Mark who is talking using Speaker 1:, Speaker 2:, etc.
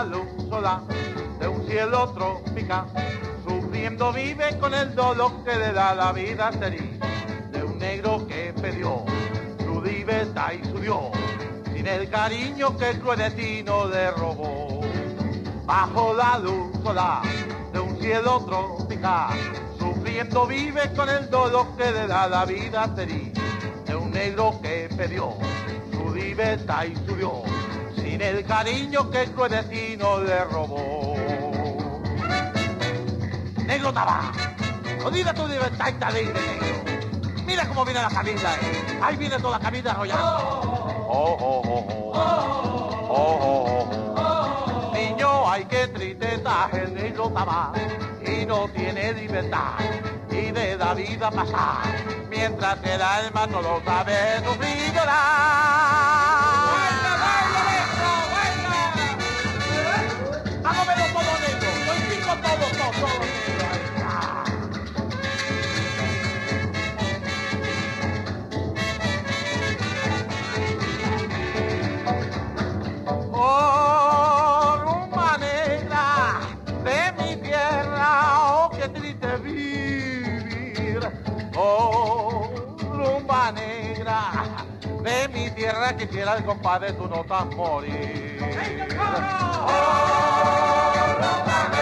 Speaker 1: la luz sola de un cielo tropical. Sufriendo vive con el dolor que le da la vida sería de un negro que perdió su libertad y su Dios, sin el cariño que el cruel destino le robó. Bajo la luz solar de un cielo tropical, sufriendo vive con el dolor que le da la vida sería de un negro que perdió su libertad y su Dios, sin el cariño que el cruel destino le robó. Negro Tabá, olvida tu libertad y está libre, negro. Mira cómo viene la camisa, ahí viene toda la camisa arrollando. Niño, ay, qué tristeza el negro Tabá, y no tiene libertad, y de la vida pasar, mientras el alma no lo sabe sufrir y llorar. ¡Hágamelo todo negro! ¡Soy pico todo negro! Oh, rumba negra de mi tierra, oh, qué triste vivir. Oh, rumba negra de mi tierra, quisiera el compadre tú no tan morir. Oh, rumba